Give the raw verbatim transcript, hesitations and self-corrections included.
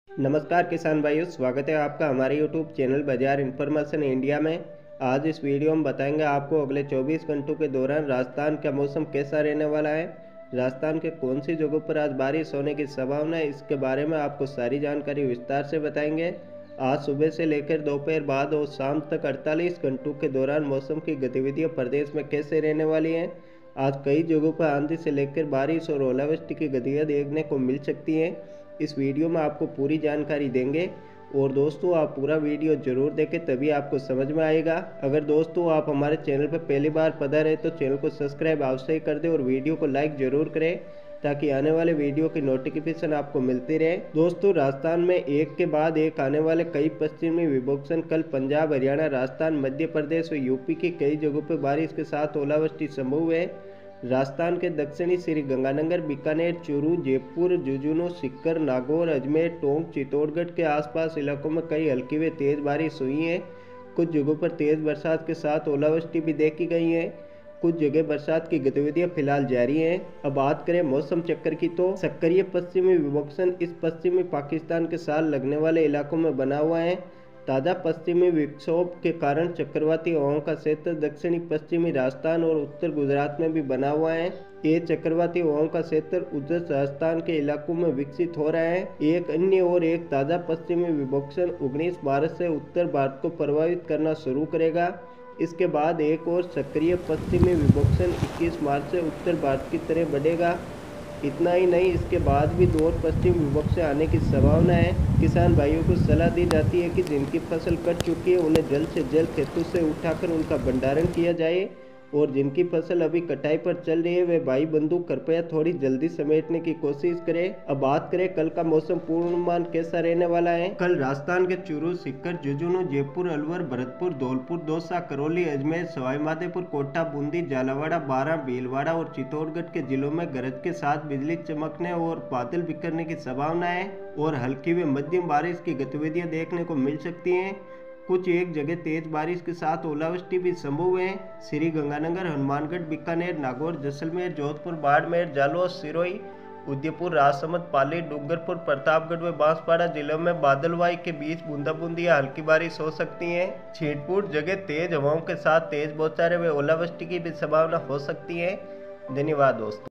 नमस्कार किसान भाइयों, स्वागत है आपका हमारे YouTube channel Bazaar information India में। आज इस वीडियो में बताएंगे आपको अगले चौबीस घंटों के दौरान राजस्थान का मौसम कैसा रहने वाला है। राजस्थान के कौन सी जगहों पर आज बारिश होने की संभावना है, इसके बारे में आपको सारी जानकारी विस्तार से बताएंगे। आज सुबह से लेकर दोपहर बाद और शाम तक अड़तालीस घंटों के दौरान मौसम की गतिविधियां प्रदेश में कैसे रहने वाली हैं। आज कई जगहों पर आंधी से लेकर बारिश और ओलावृष्टि की गतिविधियां देखने को मिल सकती हैं। इस वीडियो में आपको पूरी जानकारी देंगे और दोस्तों आप पूरा वीडियो जरूर देखें, तभी आपको समझ में आएगा। अगर दोस्तों आप हमारे चैनल पर पहली बार पधारे तो चैनल को सब्सक्राइब अवश्य ही कर दें और वीडियो को लाइक जरूर करें ताकि आने वाले वीडियो की नोटिफिकेशन आपको मिलती रहे। दोस्तों, राजस्थान में एक के बाद एक आने वाले कई पश्चिमी विक्षोभ कल पंजाब, हरियाणा, राजस्थान, मध्य प्रदेश और यूपी की कई जगहों पर बारिश के साथ ओलावृष्टि संभव है। राजस्थान के दक्षिणी श्री गंगानगर, बीकानेर, चूरू, जयपुर, झुंझुनू, सीकर, नागौर, अजमेर, टोंक, चित्तौड़गढ़ के आसपास इलाकों में कई हल्की व तेज बारिश हुई है। कुछ जगहों पर तेज बरसात के साथ ओलावृष्टि भी देखी गई है। कुछ जगह बरसात की गतिविधियां फिलहाल जारी हैं। अब बात करें मौसम चक्कर की, तो सक्रिय पश्चिमी विक्षोभ इस पश्चिमी पाकिस्तान के साथ लगने वाले इलाकों में बना हुआ है। ताज़ा पश्चिमी विक्षोभ के कारण चक्रवाती हवाओं का क्षेत्र दक्षिणी पश्चिमी राजस्थान और उत्तर गुजरात में भी बना हुआ है। ये चक्रवाती हवाओं का क्षेत्र उत्तर राजस्थान के इलाकों में विकसित हो रहा है। एक अन्य और एक ताज़ा पश्चिमी विक्षोभ उन्नीस मार्च से उत्तर भारत को प्रभावित करना शुरू करेगा। इसके बाद एक और सक्रिय पश्चिमी विक्षोभ इक्कीस मार्च से उत्तर भारत की तरफ बढ़ेगा। इतना ही नहीं, इसके बाद भी दो और पश्चिम विक्षोभ आने की संभावना है। किसान भाइयों को सलाह दी जाती है कि जिनकी फसल कट चुकी है उन्हें जल्द से जल्द खेतों से उठाकर उनका भंडारण किया जाए और जिनकी फसल अभी कटाई पर चल रही है वे भाई बंधु कृपया थोड़ी जल्दी समेटने की कोशिश करें। अब बात करें कल का मौसम पूर्वानुमान कैसा रहने वाला है। कल राजस्थान के चूरू, सीकर, झुंझुनू, जयपुर, अलवर, भरतपुर, धौलपुर, दौसा, करौली, अजमेर, सवाई माधोपुर, कोटा, बूंदी, झालावाड़, बारां, भीलवाड़ा और चित्तौड़गढ़ के जिलों में गरज के साथ बिजली चमकने और बादल बिखरने की संभावना है और हल्की व मध्यम बारिश की गतिविधियां देखने को मिल सकती हैं। कुछ एक जगह तेज बारिश के साथ ओलावृष्टि भी संभव है। श्री गंगानगर, हनुमानगढ़, बीकानेर, नागौर, जैसलमेर, जोधपुर, बाड़मेर, जालोर, सिरोही, उदयपुर, राजसमंद, पाली, डूंगरपुर, प्रतापगढ़ व बांसवाड़ा जिलों में बादलवाई के बीच बूंदाबूंदी या हल्की बारिश हो सकती है। छिटपुट जगह तेज हवाओं के साथ तेज बौछारें व ओलावृष्टि की भी संभावना हो सकती है। धन्यवाद दोस्तों।